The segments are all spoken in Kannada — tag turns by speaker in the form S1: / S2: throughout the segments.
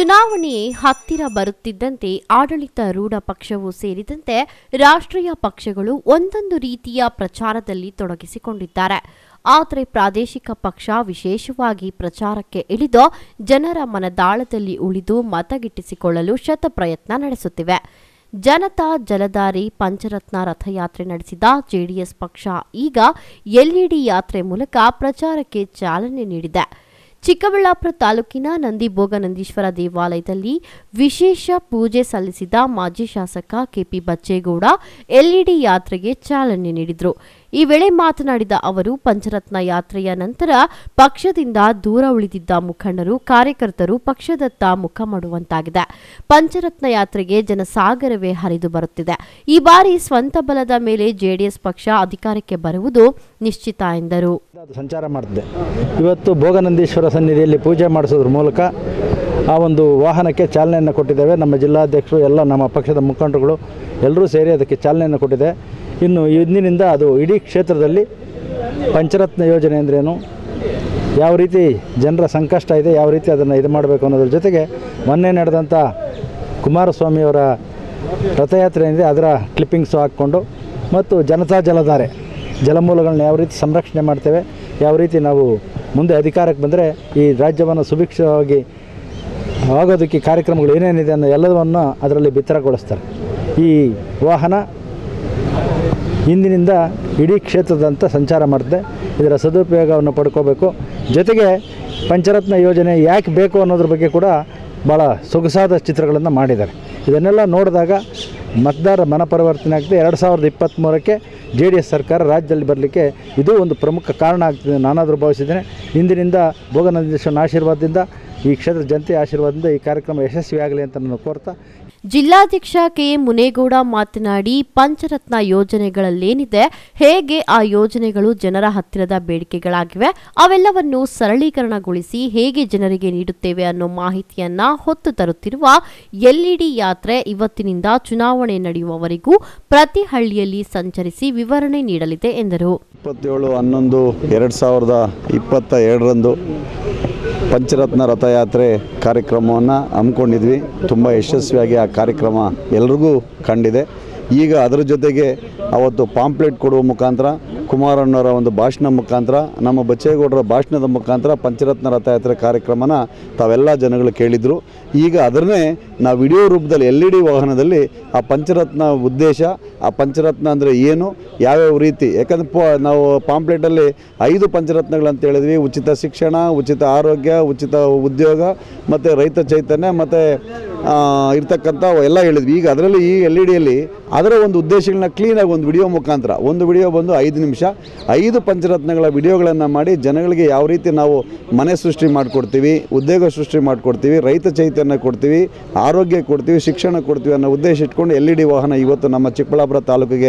S1: ಚುನಾವಣೆ ಹತ್ತಿರ ಬರುತ್ತಿದ್ದಂತೆ ಆಡಳಿತಾರೂಢ ಪಕ್ಷವೂ ಸೇರಿದಂತೆ ರಾಷ್ಟ್ರೀಯ ಪಕ್ಷಗಳು ಒಂದೊಂದು ರೀತಿಯ ಪ್ರಚಾರದಲ್ಲಿ ತೊಡಗಿಸಿಕೊಂಡಿದ್ದಾರೆ. ಆದರೆ ಪ್ರಾದೇಶಿಕ ಪಕ್ಷ ವಿಶೇಷವಾಗಿ ಪ್ರಚಾರಕ್ಕೆ ಇಳಿದು ಜನರ ಮನದಾಳದಲ್ಲಿ ಉಳಿದು ಮತಗಿಟ್ಟಿಸಿಕೊಳ್ಳಲು ಶತಪ್ರಯತ್ನ ನಡೆಸುತ್ತಿವೆ. ಜನತಾ ಜಲಧಾರಿ ಪಂಚರತ್ನ ರಥಯಾತ್ರೆ ನಡೆಸಿದ ಜೆಡಿಎಸ್ ಪಕ್ಷ ಈಗ ಎಲ್ಇಡಿ ಯಾತ್ರೆ ಮೂಲಕ ಪ್ರಚಾರಕ್ಕೆ ಚಾಲನೆ ನೀಡಿದೆ. ಚಿಕ್ಕಬಳ್ಳಾಪುರ ತಾಲೂಕಿನ ನಂದಿಬೋಗನಂದೀಶ್ವರ ದೇವಾಲಯದಲ್ಲಿ ವಿಶೇಷ ಪೂಜೆ ಸಲ್ಲಿಸಿದ ಮಾಜಿ ಶಾಸಕ ಕೆಪಿ ಬಚ್ಚೇಗೌಡ ಎಲ್ಇಡಿ ಯಾತ್ರೆಗೆ ಚಾಲನೆ ನೀಡಿದರು. ಈ ವೇಳೆ ಮಾತನಾಡಿದ ಅವರು, ಪಂಚರತ್ನ ಯಾತ್ರೆಯ ನಂತರ ಪಕ್ಷದಿಂದ ದೂರ ಉಳಿದಿದ್ದ ಮುಖಂಡರು, ಕಾರ್ಯಕರ್ತರು ಪಕ್ಷದತ್ತ ಮುಖ ಮಾಡುವಂತಾಗಿದೆ. ಪಂಚರತ್ನ ಯಾತ್ರೆಗೆ ಜನಸಾಗರವೇ ಹರಿದು ಬರುತ್ತಿದೆ. ಈ ಬಾರಿ ಸ್ವಂತ ಬಲದ ಮೇಲೆ ಜೆಡಿಎಸ್ ಪಕ್ಷ ಅಧಿಕಾರಕ್ಕೆ ಬರುವುದು ನಿಶ್ಚಿತ ಎಂದರು.
S2: ಸಂಚಾರ ಮಾಡ್ತಿದೆ. ಇವತ್ತು ಭೋಗನಂದೀಶ್ವರ ಸನ್ನಿಧಿಯಲ್ಲಿ ಪೂಜೆ ಮಾಡಿಸೋದ್ರ ಮೂಲಕ ಆ ಒಂದು ವಾಹನಕ್ಕೆ ಚಾಲನೆಯನ್ನು ಕೊಟ್ಟಿದ್ದೇವೆ. ನಮ್ಮ ಜಿಲ್ಲಾಧ್ಯಕ್ಷರು ಎಲ್ಲ ನಮ್ಮ ಪಕ್ಷದ ಮುಖಂಡರುಗಳು ಎಲ್ಲರೂ ಸೇರಿ ಅದಕ್ಕೆ ಚಾಲನೆಯನ್ನು ಕೊಟ್ಟಿದೆ. ಇನ್ನು ಇಂದಿನಿಂದ ಅದು ಇಡೀ ಕ್ಷೇತ್ರದಲ್ಲಿ ಪಂಚರತ್ನ ಯೋಜನೆ ಅಂದ್ರೇನು, ಯಾವ ರೀತಿ ಜನರ ಸಂಕಷ್ಟ ಇದೆ, ಯಾವ ರೀತಿ ಅದನ್ನು ಇದು ಮಾಡಬೇಕು ಅನ್ನೋದ್ರ ಜೊತೆಗೆ ಮೊನ್ನೆ ನಡೆದಂಥ ಕುಮಾರಸ್ವಾಮಿಯವರ ರಥಯಾತ್ರೆ ಏನಿದೆ ಅದರ ಕ್ಲಿಪ್ಪಿಂಗ್ಸು ಹಾಕ್ಕೊಂಡು ಮತ್ತು ಜನತಾ ಜಲಧಾರೆ ಜಲಮೂಲಗಳನ್ನ ಯಾವ ರೀತಿ ಸಂರಕ್ಷಣೆ ಮಾಡ್ತೇವೆ, ಯಾವ ರೀತಿ ನಾವು ಮುಂದೆ ಅಧಿಕಾರಕ್ಕೆ ಬಂದರೆ ಈ ರಾಜ್ಯವನ್ನು ಸುಭಿಕ್ಷವಾಗಿ ಆಗೋದಕ್ಕೆ ಕಾರ್ಯಕ್ರಮಗಳು ಏನೇನಿದೆ ಅನ್ನೋ ಎಲ್ಲವನ್ನು ಅದರಲ್ಲಿ ಬಿತ್ತರಗೊಳಿಸ್ತಾರೆ. ಈ ವಾಹನ ಇಂದಿನಿಂದ ಇಡೀ ಕ್ಷೇತ್ರದಂತ ಸಂಚಾರ ಮಾಡ್ತದೆ. ಇದರ ಸದುಪಯೋಗವನ್ನು ಪಡ್ಕೋಬೇಕು. ಜೊತೆಗೆ ಪಂಚರತ್ನ ಯೋಜನೆ ಯಾಕೆ ಬೇಕು ಅನ್ನೋದ್ರ ಬಗ್ಗೆ ಕೂಡ ಭಾಳ ಸೊಗಸಾದ ಚಿತ್ರಗಳನ್ನು ಮಾಡಿದ್ದಾರೆ. ಇದನ್ನೆಲ್ಲ ನೋಡಿದಾಗ ಮತದಾರ ಮನಪರಿವರ್ತನೆ ಆಗ್ತದೆ. 2023ಕ್ಕೆ JDS ಸರ್ಕಾರ ರಾಜ್ಯದಲ್ಲಿ ಬರಲಿಕ್ಕೆ ಇದು ಒಂದು ಪ್ರಮುಖ ಕಾರಣ ಆಗ್ತದೆ ನಾನಾದರೂ ಭಾವಿಸಿದ್ದೇನೆ. ಇಂದಿನಿಂದ ಭೋಗನಂದೀಶ್ವರನ ಆಶೀರ್ವಾದದಿಂದ, ಈ ಕ್ಷೇತ್ರ ಜನತೆಯ ಆಶೀರ್ವಾದದಿಂದ ಈ ಕಾರ್ಯಕ್ರಮ ಯಶಸ್ವಿಯಾಗಲಿ ಅಂತ ನಾನು ಕೋರ್ತಾ,
S1: ಜಿಲ್ಲಾಧ್ಯಕ್ಷ ಕೆಎಂ ಮುನೇಗೌಡ ಮಾತನಾಡಿ, ಪಂಚರತ್ನ ಯೋಜನೆಗಳಲ್ಲೇನಿದೆ, ಹೇಗೆ ಆ ಯೋಜನೆಗಳು ಜನರ ಹತ್ತಿರದ ಬೇಡಿಕೆಗಳಾಗಿವೆ, ಅವೆಲ್ಲವನ್ನು ಸರಳೀಕರಣಗೊಳಿಸಿ ಹೇಗೆ ಜನರಿಗೆ ನೀಡುತ್ತೇವೆ ಅನ್ನೋ ಮಾಹಿತಿಯನ್ನ ಹೊತ್ತು ತರುತ್ತಿರುವ ಎಲ್ಇಡಿ ಯಾತ್ರೆ ಇವತ್ತಿನಿಂದ ಚುನಾವಣೆ ನಡೆಯುವವರೆಗೂ ಪ್ರತಿ ಹಳ್ಳಿಯಲ್ಲಿ ಸಂಚರಿಸಿ ವಿವರಣೆ ನೀಡಲಿದೆ ಎಂದರು.
S3: 27/11/2022ರಂದು ಪಂಚರತ್ನ ರಥಯಾತ್ರೆ ಕಾರ್ಯಕ್ರಮವನ್ನು ಹಮ್ಮಿಕೊಂಡಿದ್ವಿ. ತುಂಬ ಯಶಸ್ವಿಯಾಗಿ ಆ ಕಾರ್ಯಕ್ರಮ ಎಲ್ರಿಗೂ ಕಂಡಿದೆ. ಈಗ ಅದರ ಜೊತೆಗೆ ಅವತ್ತು ಪಾಂಪ್ಲೆಟ್ ಕೊಡುವ ಮುಖಾಂತರ, ಕುಮಾರಣ್ಣವರ ಒಂದು ಭಾಷಣ ಮುಖಾಂತರ, ನಮ್ಮ ಬಚ್ಚೇಗೌಡರ ಭಾಷಣದ ಮುಖಾಂತರ ಪಂಚರತ್ನ ರಥಯಾತ್ರೆ ಕಾರ್ಯಕ್ರಮನ ತಾವೆಲ್ಲ ಜನಗಳು ಕೇಳಿದರು. ಈಗ ಅದನ್ನೇ ನಾವು ವಿಡಿಯೋ ರೂಪದಲ್ಲಿ ಎಲ್ಇಡಿ ವಾಹನದಲ್ಲಿ ಆ ಪಂಚರತ್ನ ಉದ್ದೇಶ, ಆ ಪಂಚರತ್ನ ಅಂದರೆ ಏನು, ಯಾವ್ಯಾವ ರೀತಿ, ಯಾಕಂದರೆ ನಾವು ಪಾಂಪ್ಲೆಟಲ್ಲಿ 5 ಪಂಚರತ್ನಗಳಂತ ಹೇಳಿದ್ವಿ. ಉಚಿತ ಶಿಕ್ಷಣ, ಉಚಿತ ಆರೋಗ್ಯ, ಉಚಿತ ಉದ್ಯೋಗ ಮತ್ತು ರೈತ ಚೈತನ್ಯ ಮತ್ತು ಇರ್ತಕ್ಕಂಥ ಎಲ್ಲ ಹೇಳಿದ್ವಿ. ಈಗ ಅದರಲ್ಲಿ ಈ ಎಲ್ಇಡಿಯಲ್ಲಿ ಅದರ ಒಂದು ಉದ್ದೇಶಗಳನ್ನ ಕ್ಲೀನಾಗಿ ಒಂದು ವಿಡಿಯೋ ಮುಖಾಂತರ, ಒಂದು ವಿಡಿಯೋ ಬಂದು 5 ನಿಮಿಷ 5 ಪಂಚರತ್ನಗಳ ವಿಡಿಯೋಗಳನ್ನು ಮಾಡಿ ಜನಗಳಿಗೆ ಯಾವ ರೀತಿ ನಾವು ಮನೆ ಸೃಷ್ಟಿ ಮಾಡಿಕೊಡ್ತೀವಿ, ಉದ್ಯೋಗ ಸೃಷ್ಟಿ ಮಾಡಿಕೊಡ್ತೀವಿ, ರೈತ ಚೈತನ್ಯ ಕೊಡ್ತೀವಿ, ಆರೋಗ್ಯ ಕೊಡ್ತೀವಿ, ಶಿಕ್ಷಣ ಕೊಡ್ತೀವಿ ಅನ್ನೋ ಉದ್ದೇಶ ಇಟ್ಕೊಂಡು ಎಲ್ಇಡಿ ವಾಹನ ಇವತ್ತು ನಮ್ಮ ಚಿಕ್ಕಬಳ್ಳಾಪುರ ತಾಲೂಕಿಗೆ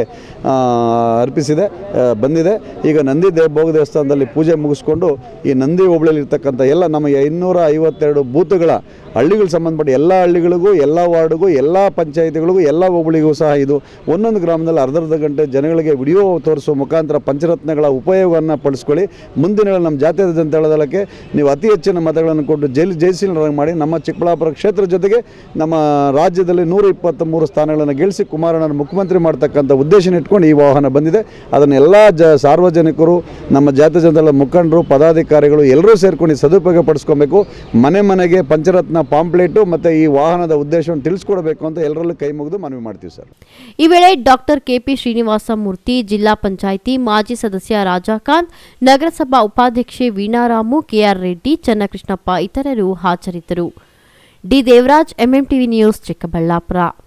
S3: ಬಂದಿದೆ. ಈಗ ನಂದಿ ಭೋಗ ದೇವಸ್ಥಾನದಲ್ಲಿ ಪೂಜೆ ಮುಗಿಸ್ಕೊಂಡು ಈ ನಂದಿ ಹೋಬಳಿಯಲ್ಲಿ ಇರ್ತಕ್ಕಂಥ ಎಲ್ಲ ನಮ್ಮ 252 ಬೂತ್ಗಳ ಹಳ್ಳಿಗಳು ಸಂಬಂಧಪಟ್ಟ ಎಲ್ಲ ಹಳ್ಳಿಗಳಿಗೂ, ಎಲ್ಲ ವಾರ್ಡ್ಗೂ, ಎಲ್ಲ ಪಂಚಾಯಿತಿಗಳಿಗೂ, ಎಲ್ಲ ಹೋಬಳಿಗೂ ಸಹ ಇದು ಒಂದೊಂದು ಗ್ರಾಮದಲ್ಲಿ ಅರ್ಧ ಗಂಟೆ ಜನಗಳಿಗೆ ವಿಡಿಯೋ ತೋರಿಸುವ ಮುಖಾಂತರ ಪಂಚರತ್ನಗಳ ಉಪಯೋಗವನ್ನು ಪಡಿಸ್ಕೊಳ್ಳಿ. ಮುಂದಿನ ನಮ್ಮ ಜಾತ್ಯತೀತ ಜನತಾದಳಕ್ಕೆ ನೀವು ಅತಿ ಹೆಚ್ಚಿನ ಮತಗಳನ್ನು ಕೊಟ್ಟು ಜಯಶೀಲರಾಗಿ ಮಾಡಿ ನಮ್ಮ ಚಿಕ್ಕಬಳ್ಳಾಪುರ ಕ್ಷೇತ್ರ ಜೊತೆಗೆ ನಮ್ಮ ರಾಜ್ಯದಲ್ಲಿ 123 ಸ್ಥಾನಗಳನ್ನು ಗೆಲ್ಲಿಸಿ ಕುಮಾರಣ್ಣನ ಮುಖ್ಯಮಂತ್ರಿ ಮಾಡ್ತಕ್ಕಂಥ ಉದ್ದೇಶನ ಇಟ್ಕೊಂಡು ಈ ವಾಹನ ಬಂದಿದೆ. ಅದನ್ನೆಲ್ಲ ಸಾರ್ವಜನಿಕರು, ನಮ್ಮ ಜಾತ್ಯತೀತ ಜನತಾದಳದ ಮುಖಂಡರು, ಪದಾಧಿಕಾರಿಗಳು ಎಲ್ಲರೂ ಸೇರ್ಕೊಂಡು ಸದುಪಯೋಗ ಪಡಿಸ್ಕೊಬೇಕು. ಮನೆ ಮನೆಗೆ ಪಂಚರತ್ನ ಪಾಂಪ್ಲೆಟು ಮತ್ತು ಈ ವಾಹನದ ಉದ್ದೇಶವನ್ನು ತಿಳಿಸ್ಕೊಡಬೇಕು ಅಂತ ಎಲ್ಲರಲ್ಲೂ ಕೈ ಮುಗಿದು ಮನವಿ ಮಾಡ್ತೀವಿ ಸರ್.
S1: ಈ ವೇಳೆ ಡಾಕ್ಟರ್ ಕೆಪಿ ಶ್ರೀನಿವಾಸ ಮೂರ್ತಿ, ಜಿಲ್ಲಾ ಪಂಚಾಯಿತಿ ಮಾಜಿ ಸದಸ್ಯ ರಾಜಾಕಾಂತ್, ನಗರಸಭಾ ಉಪಾಧ್ಯಕ್ಷೆ ವೀಣಾರಾಮು, ಕೆಆರ್ ರೆಡ್ಡಿ, ಚನ್ನಕೃಷ್ಣಪ್ಪ ಇತರರು ಹಾಜರಿದ್ದರು. D Devaraj, MMTV news, Chikkaballapur.